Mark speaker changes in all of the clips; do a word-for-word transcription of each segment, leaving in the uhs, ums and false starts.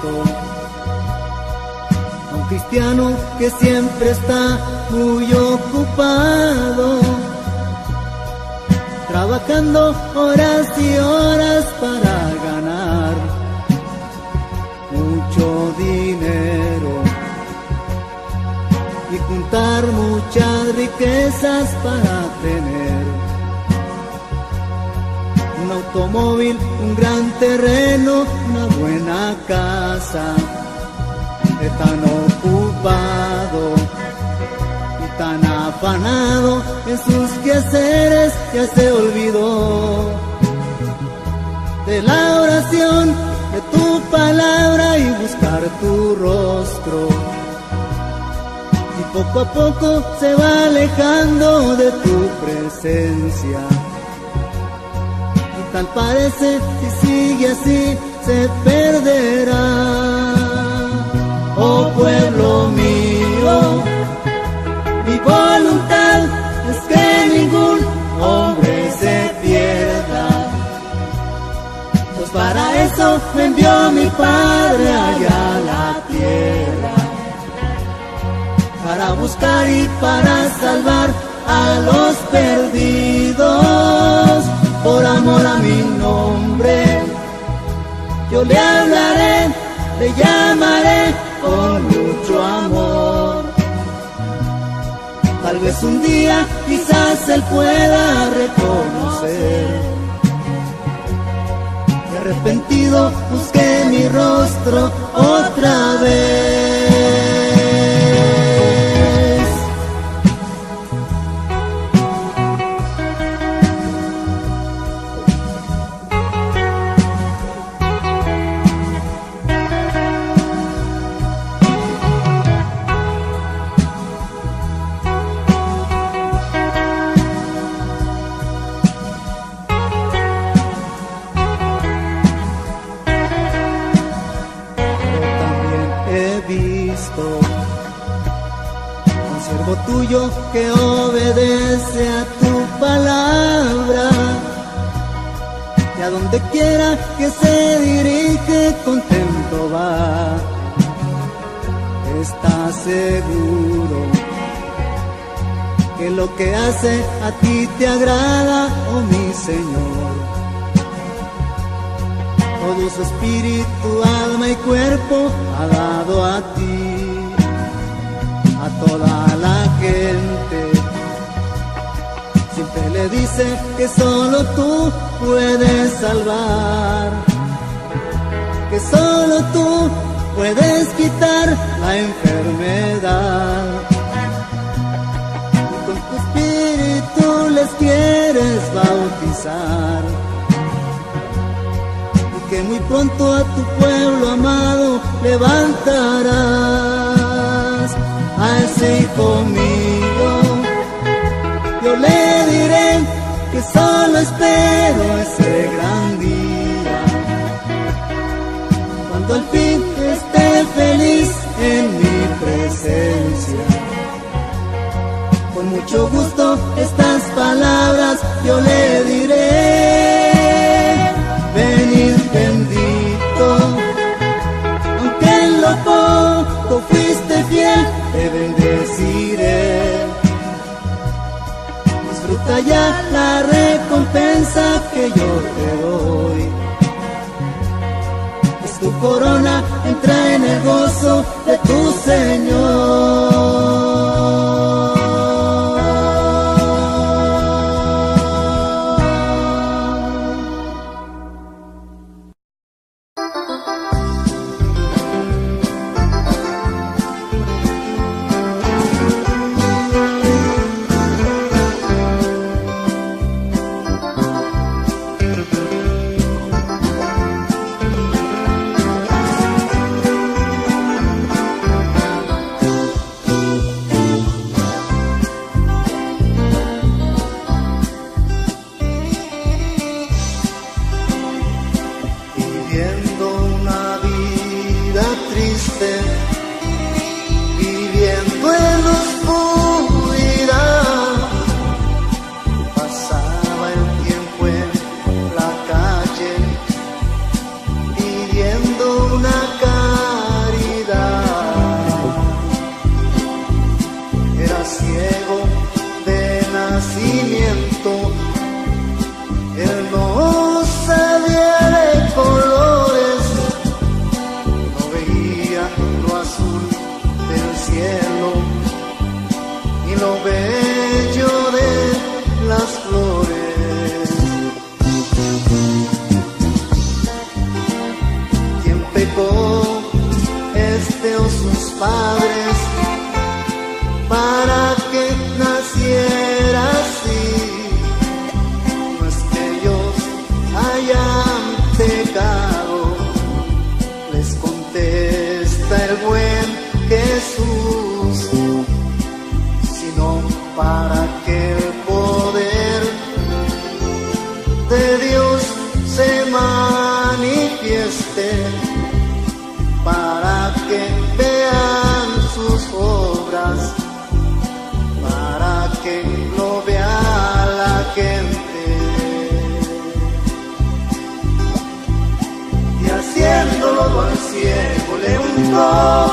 Speaker 1: Cristo. Un cristiano que siempre está muy ocupado, trabajando horas y horas para ganar mucho dinero y juntar muchas riquezas para tener un automóvil, un gran terreno, una buena casa. De tan ocupado y tan afanado en sus quehaceres, ya se olvidó de la oración, de tu palabra y buscar tu rostro. Y poco a poco se va alejando de tu presencia. Y tal parece, si sigue así, se perderá. Oh pueblo mío, mi voluntad es que ningún hombre se pierda, pues para eso me envió mi Padre allá a la tierra, para buscar y para salvar a los perdidos. Por amor a mi nombre, yo le hablaré, le llamaré con mucho amor. Tal vez un día quizás él pueda reconocer que arrepentido busqué mi rostro otra vez. Tuyo que obedece a tu palabra, y a donde quiera que se dirige contento va. Está seguro que lo que hace a ti te agrada, oh mi Señor. Todo su espíritu, alma y cuerpo ha dado a ti, a toda la gente. Siempre le dice que solo tú puedes salvar, que solo tú puedes quitar la enfermedad. Y con tu espíritu les quieres bautizar, y que muy pronto a tu pueblo amado levantarás. A ese hijo mío yo le diré que solo espero ese gran día, cuando al fin esté feliz en mi presencia. Con mucho gusto estas palabras yo le diré: venid bendito, aunque en lo poco fuiste fiel, te bendeciré. Disfruta ya la recompensa que yo te doy. Es tu corona, entra en el gozo de tu Señor. ciego de nacimiento, él no sabía de colores, no veía lo azul del cielo ni lo bello de las flores. ¿Quién pecó, este o sus padres, para que naciera así? No es que ellos hayan pecado, les contesta el buen Jesús, sino para que el poder de Dios se manifieste, para que vean sus obras, para que lo vea la gente. Y haciéndolo al ciego le untó,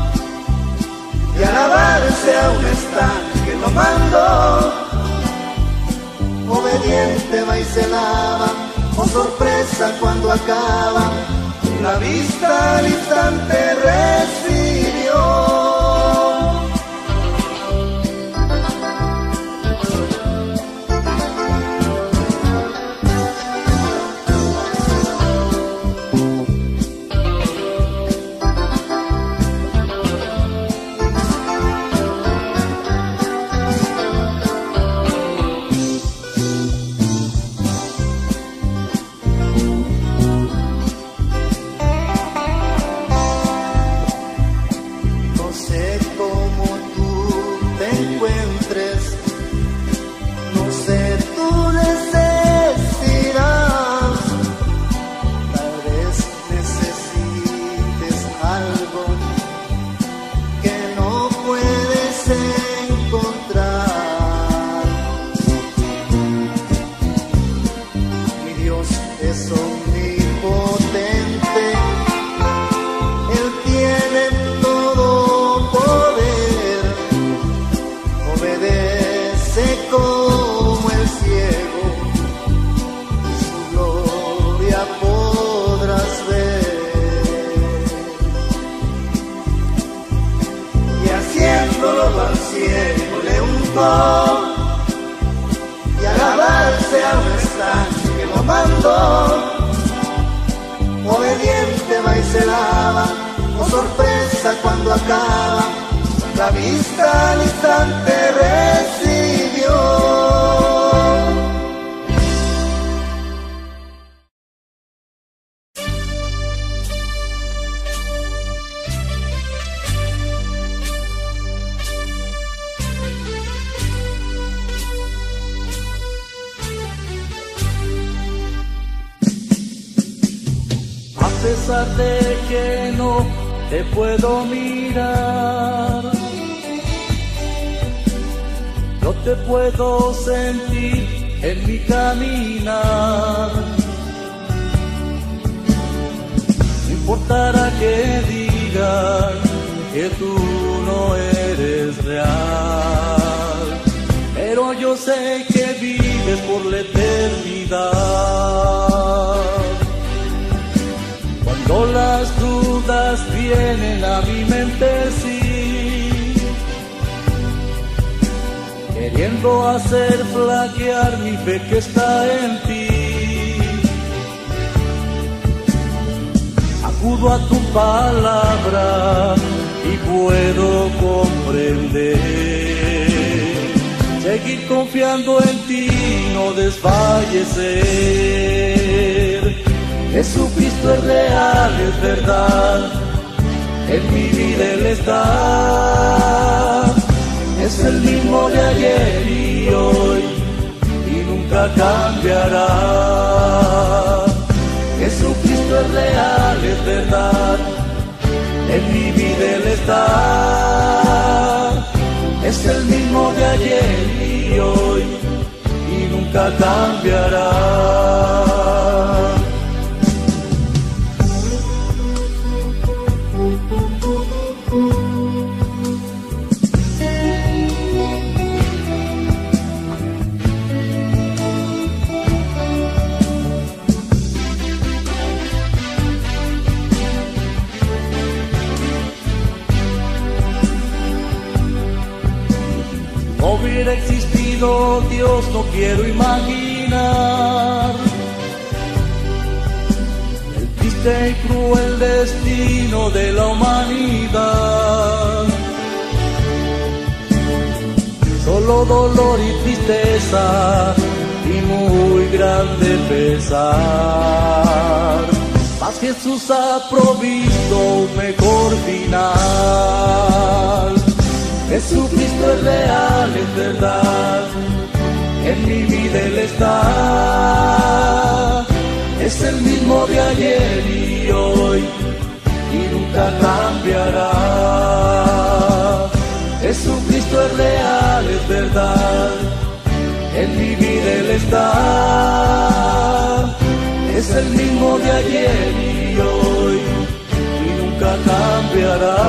Speaker 1: y a lavarse a un estanque lo mandó. Obediente va y se lava, oh sorpresa cuando acaba, la vista al instante recibió. Y a lavarse a un estanque lo mandó. Obediente va y se lava, oh sorpresa cuando acaba, la vista al instante recibió.
Speaker 2: A pesar de que no te puedo mirar, yo te puedo sentir en mi caminar. No importará que digan que tú no eres real, pero yo sé que vives por la eternidad. Cuando las dudas vienen a mi mente, sí, queriendo hacer flaquear mi fe que está en ti, acudo a tu palabra y puedo comprender, seguir confiando en ti, no desfallecer. Jesucristo es real, es verdad, en mi vida Él está. Es el mismo de ayer y hoy, y nunca cambiará. Jesucristo es real, es verdad, en mi vida Él está. Es el mismo de ayer y hoy, y nunca cambiará. no hubiera existido Dios, no quiero imaginar el triste y cruel destino de la humanidad. Solo dolor y tristeza y muy grande pesar, mas Jesús ha provisto un mejor final. Jesucristo es real, es verdad, en mi vida Él está. Es el mismo de ayer y hoy, y nunca cambiará. Jesucristo es real, es verdad, en mi vida Él está. Es el mismo de ayer y hoy, y nunca cambiará.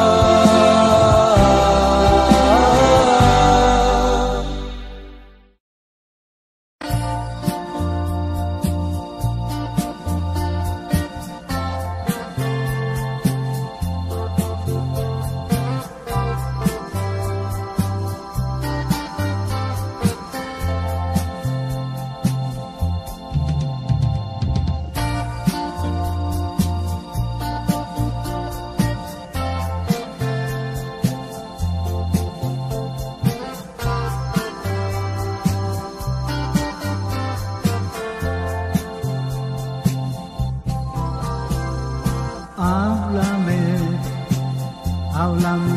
Speaker 1: Habla mi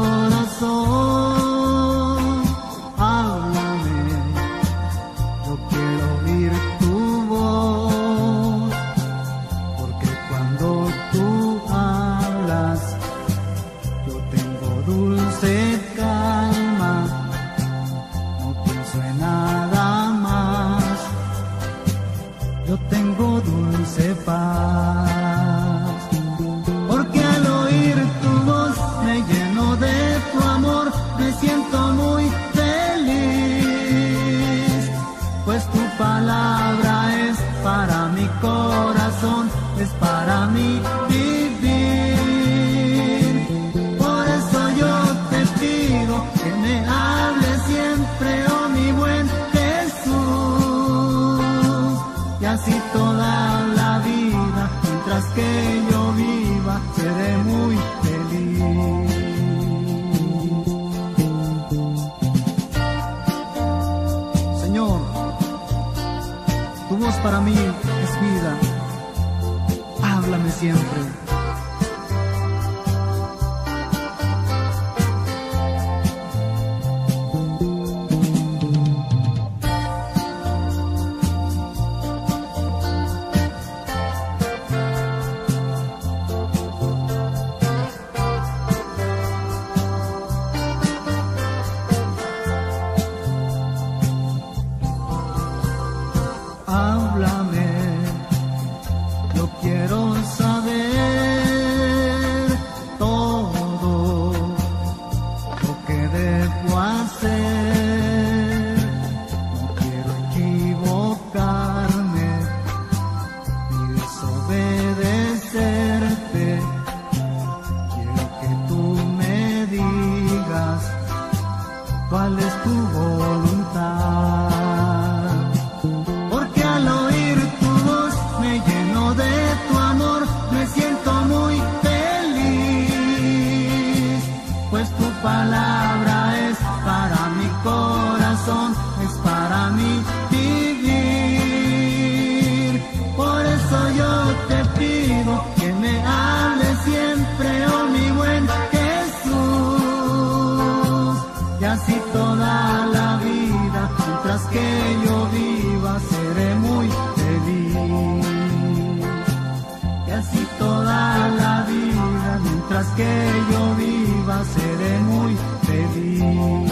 Speaker 1: corazón, háblame, yo quiero oír tu voz, porque cuando tú hablas, yo tengo dulce calma, no pienso en nada más, yo tengo dulce paz. Me siento muy feliz, pues tu palabra es para mi corazón, es para mí vivir. Por eso yo te pido que me hables siempre, oh mi buen Jesús, y así toda la vida, mientras que yo viva, seré muy feliz. Tu voz para mí es vida, háblame siempre. Háblame, yo quiero saber todo lo que debo hacer. No quiero equivocarme ni desobedecerte. Quiero que tú me digas cuál es tu voluntad. Palabra es para mi corazón, es para mí vivir. Por eso yo te pido que me hables siempre, oh mi buen Jesús, y así toda la vida, mientras que yo viva, seré muy feliz. Y así toda la vida, mientras que yo viva, seré muy feliz.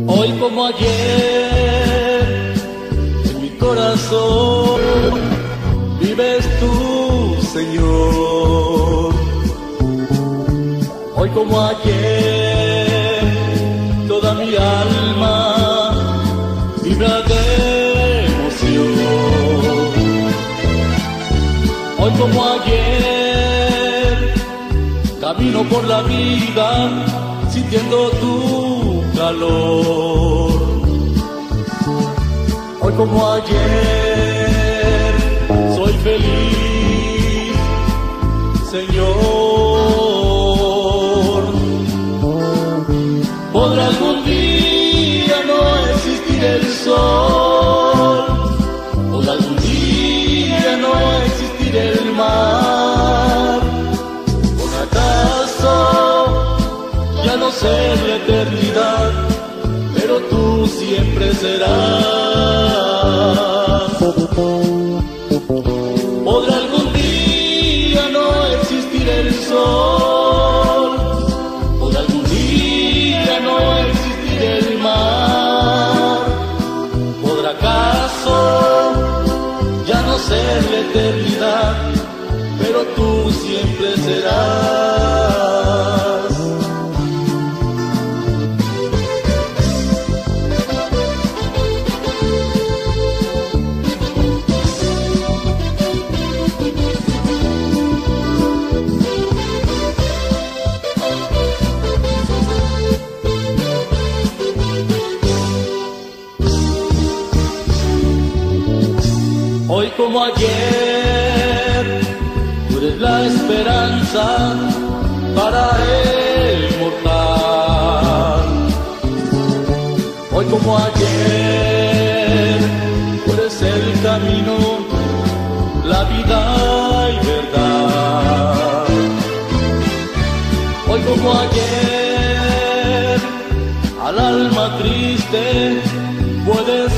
Speaker 2: Hoy como ayer, en mi corazón vives tú, Señor. Hoy como ayer, toda mi alma vibra de emoción. Hoy como ayer, camino por la vida sintiendo tu calor. Hoy como ayer, soy feliz, Señor. Podrá algún día no existir el sol, podrá algún día no existir el mar. ¿Por acaso ya no sé la eternidad, pero tú siempre serás? Podrá algún día no existir el sol, podrá algún día no existir el mar. ¿Podrá acaso ya no ser la eternidad, pero tú siempre serás? Hoy como ayer, tú eres la esperanza para el mortal. Hoy como ayer, tú eres el camino, la vida y verdad. Hoy como ayer, al alma triste puedes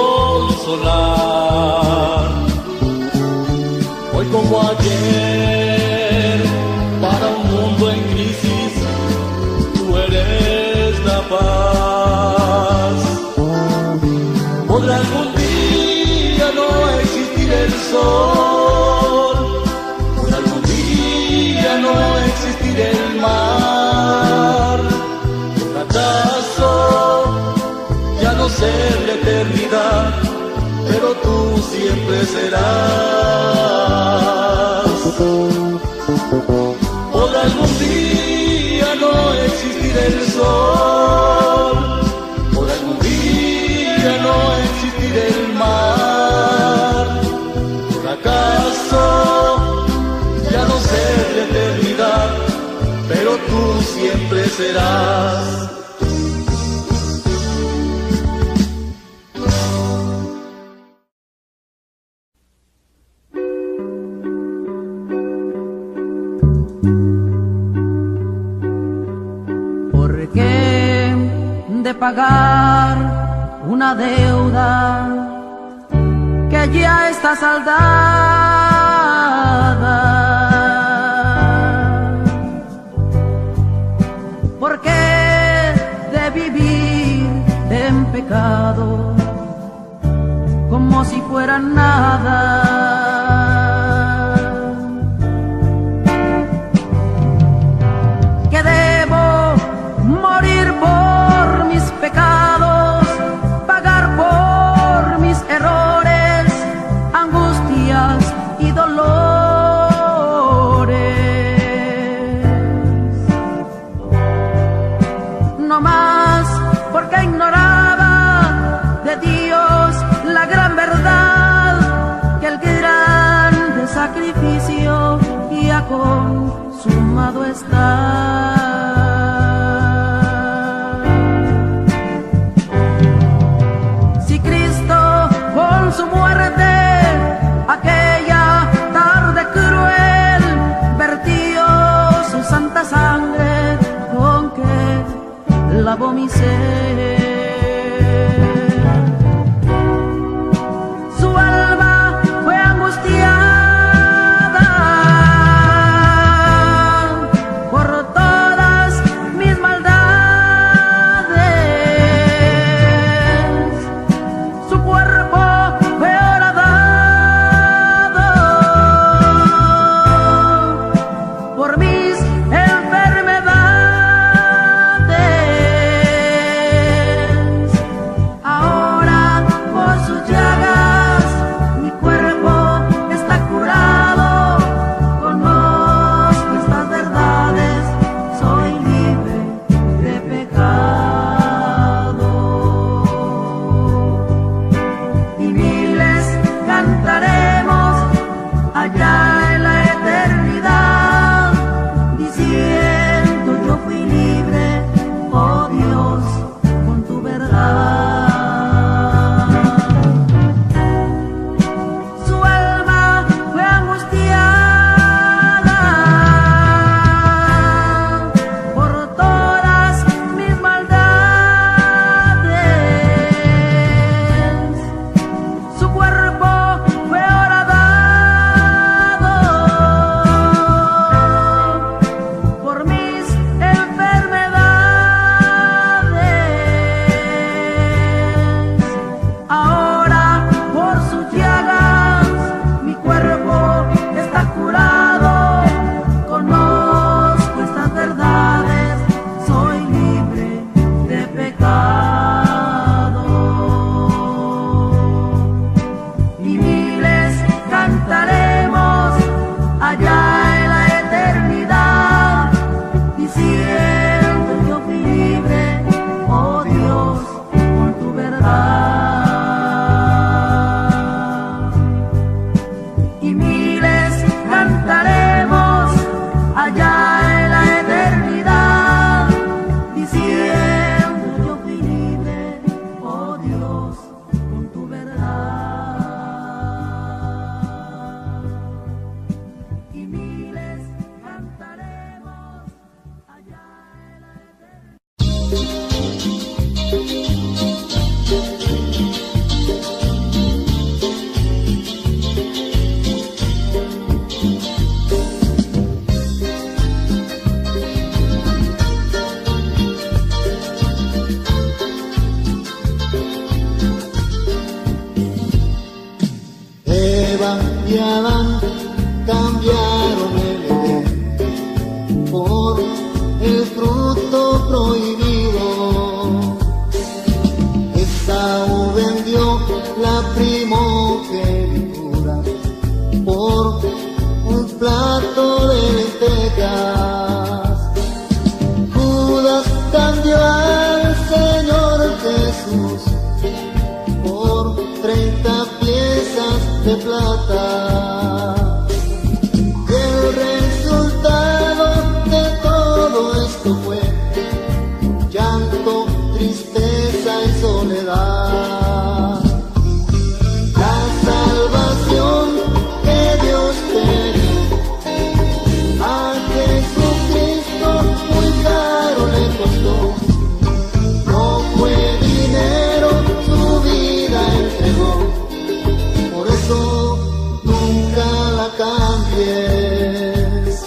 Speaker 2: consolar. Hoy como ayer, para un mundo en crisis, tú eres la paz. Podrá algún día no existir el sol, podrá algún día no existir el mar. ¿Por acaso ya no ser la eternidad, pero tú siempre serás? Podrá algún día no existir el sol, podrá algún día no existir el mar. ¿Por acaso ya no ser la eternidad, pero tú siempre serás?
Speaker 3: Pagar una deuda que ya está saldada. ¿Por qué de vivir en pecado como si fuera nada? Que debo morir por mis pecados, pagar por mis errores, angustias y dolores. No más porque ignoraba de Dios la gran verdad, que el grande sacrificio ya consumado está. Su muerte, aquella tarde cruel, vertió su santa sangre con que lavó mi ser. Su alma fue angustiada por todas mis maldades.
Speaker 1: y Adán cambiaron el Edén por el fruto prohibido. Esaú vendió la primogenitura por un plato de lentejas. Judas cambió al Señor Jesús por treinta piezas de plata. Y el resultado de todo esto fue llanto, tristeza y soledad. La salvación que Dios te dio a Jesucristo muy caro le costó. No fue dinero, su vida entregó. Por eso nunca la cambies.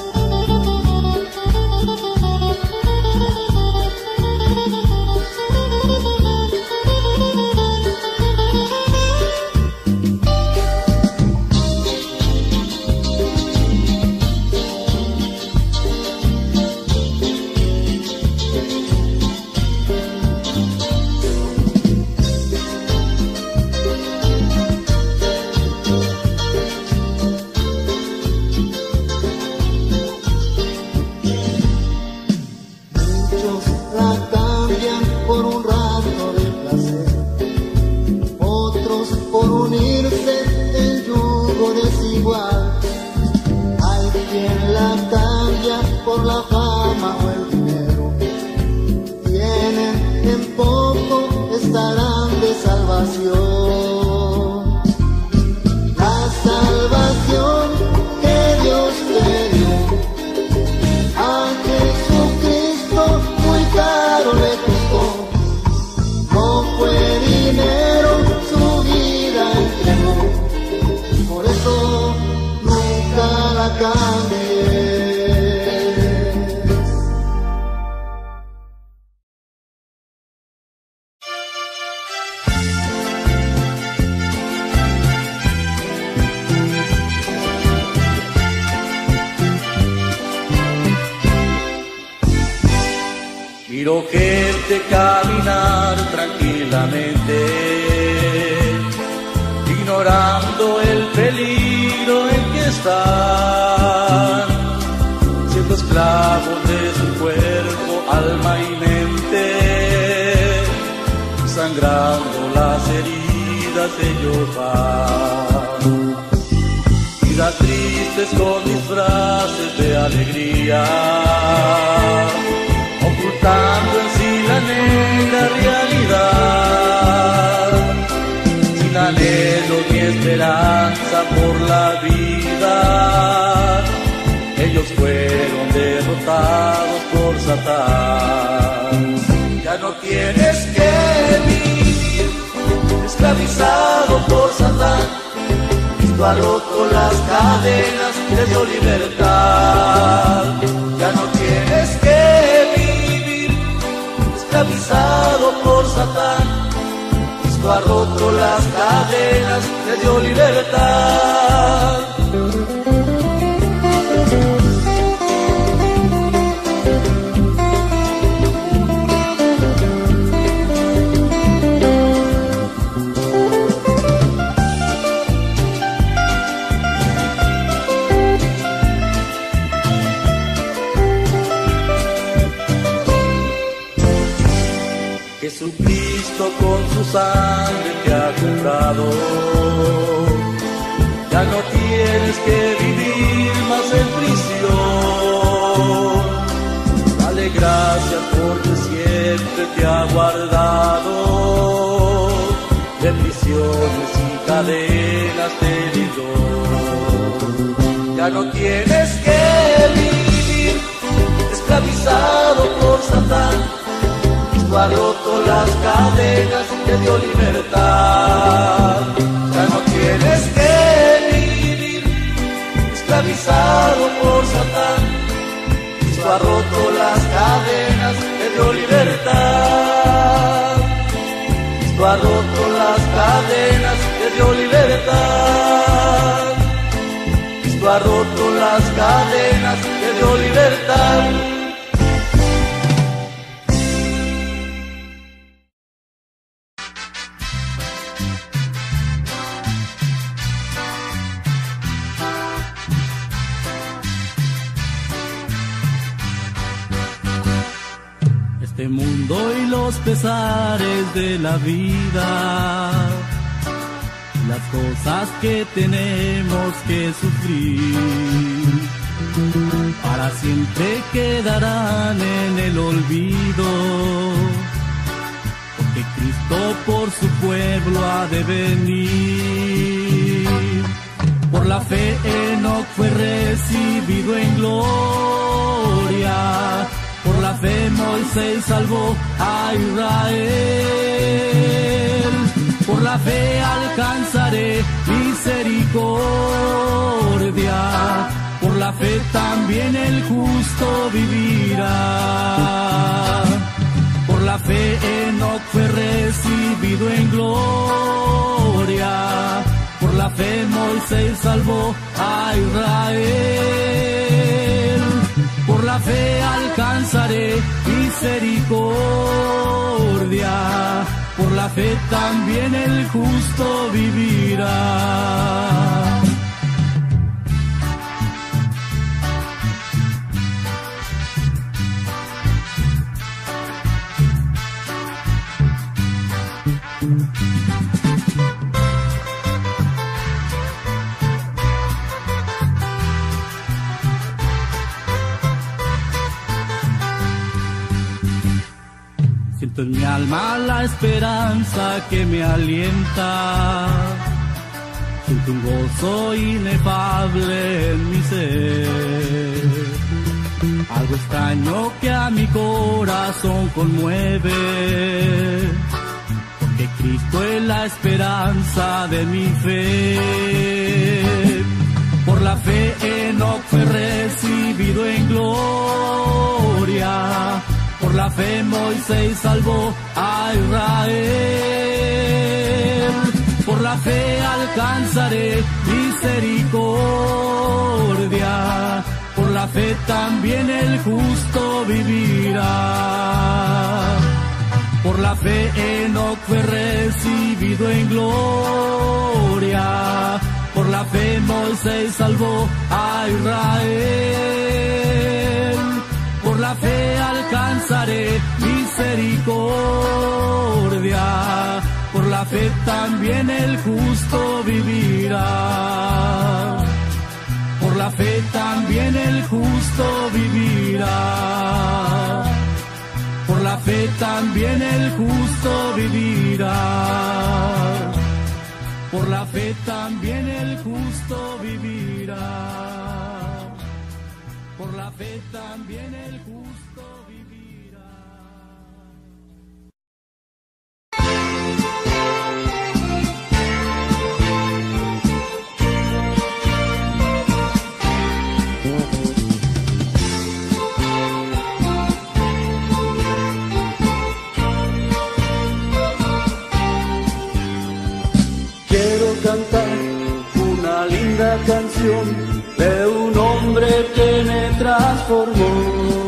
Speaker 1: Por la fama o el dinero, tienen en poco, estarán de salvación. La salvación que Dios te dio a Jesucristo muy caro le costó. No fue dinero, su vida entregó. Por eso nunca la cambies.
Speaker 2: Miro gente caminar tranquilamente, ignorando el peligro en que están, siendo esclavos de su cuerpo, alma y mente, sangrando las heridas ellos van. Vidas tristes con disfraces de alegría, ocultando en sí la negra realidad, sin anhelo ni esperanza por la vida. Ellos fueron derrotados por Satán. Ya no tienes que vivir esclavizado por Satán. Cristo ha roto las cadenas, te dio libertad. Ya no tienes que esclavizado por Satán. Cristo ha roto las cadenas, te dio libertad. Jesucristo con su sangre te ha comprado. Ya no tienes que vivir más en prisión. Dale gracias porque siempre te ha guardado. De prisiones y cadenas te libró. Ya no tienes que vivir esclavizado por Satán. Cristo ha roto las cadenas, te dio libertad. Ya no tienes que vivir esclavizado por Satán. Cristo ha roto las cadenas, te dio libertad. Cristo ha roto las cadenas, te dio libertad. Cristo ha roto las cadenas, te dio libertad.
Speaker 4: Este mundo y los pesares de la vida, las cosas que tenemos que sufrir, para siempre quedarán en el olvido, porque Cristo por su pueblo ha de venir. Por la fe Enoc fue recibido en gloria, por la fe Moisés salvó a Israel. Por la fe alcanzaré misericordia, por la fe también el justo vivirá. Por la fe Enoc fue recibido en gloria, por la fe Moisés salvó a Israel. Por la fe alcanzaré misericordia, por la fe también el justo vivirá. Siento en mi alma la esperanza que me alienta, siento un gozo inefable en mi ser, algo extraño que a mi corazón conmueve, porque Cristo es la esperanza de mi fe. Por la fe Enoc fue recibido en gloria, por la fe Moisés salvó a Israel. Por la fe alcanzaré misericordia, por la fe también el justo vivirá. Por la fe Enoc fue recibido en gloria, por la fe Moisés salvó a Israel. Por la fe alcanzaré misericordia, por la fe también el justo vivirá. Por la fe también el justo vivirá. Por la fe también el justo vivirá. Por la fe también el justo vivirá. Por la fe también el justo vivirá.
Speaker 2: Quiero cantar una linda canción de un hombre que me transformó.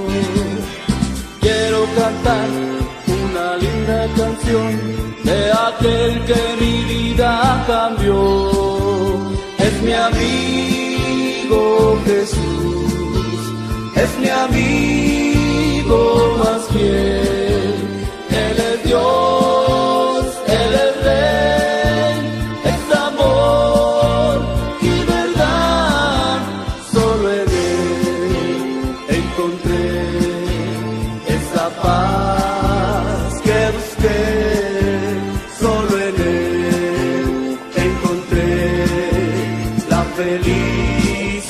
Speaker 2: Quiero cantar una linda canción de aquel que mi vida cambió. Es mi amigo Jesús, es mi amigo más fiel. Él es Dios, Él es Rey, es amor y verdad. Solo en Él encontré esa paz que busqué. Solo en Él encontré la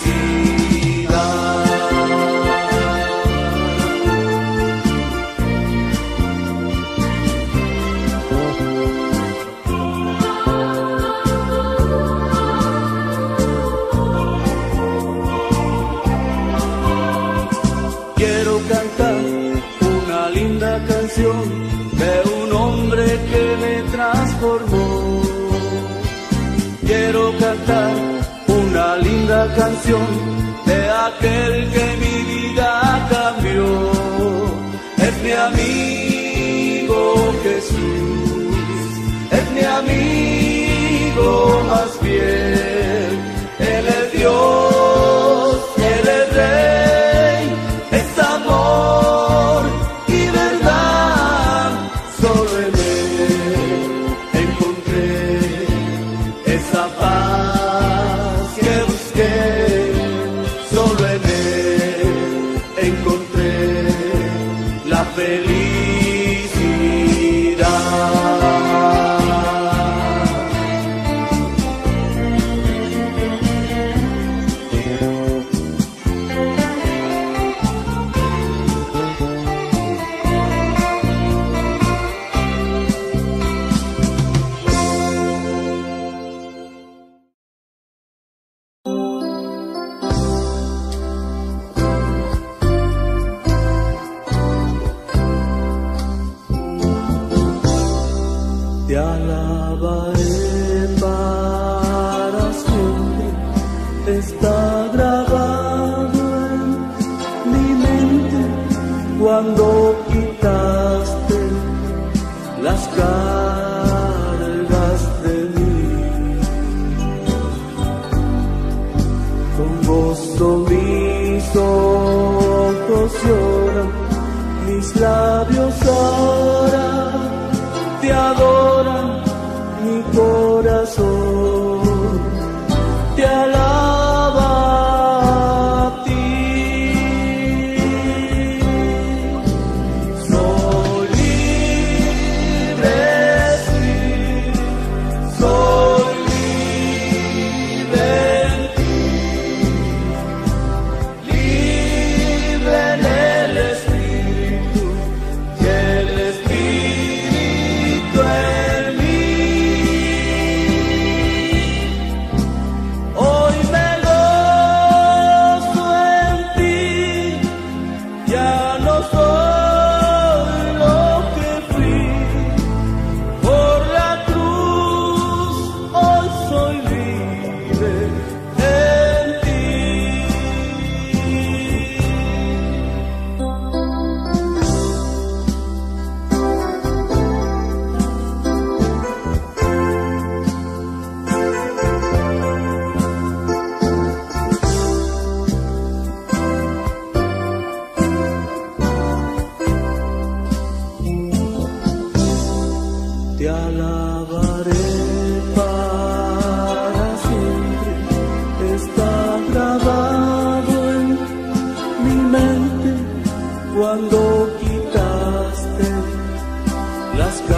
Speaker 2: felicidad. de un hombre que me transformó. Quiero cantar una linda canción de aquel que mi vida cambió. Es mi amigo Jesús, es mi amigo más fiel. Él es Dios, Él es Rey, es amor y verdad. Solo en Él encontré esa paz que busqué. Solo en Él encontré la felicidad. Te alabaré para siempre, está grabado en mi mente cuando quitaste las cargas de mí. Con gozo mis ojos lloran, mis labios ahora te adoran, mi corazón te alaba a ti. Soy libre, sí, soy libre en ti, libre en el Espíritu, y el Espíritu es te alabaré para siempre, está grabado en mi mente cuando quitaste las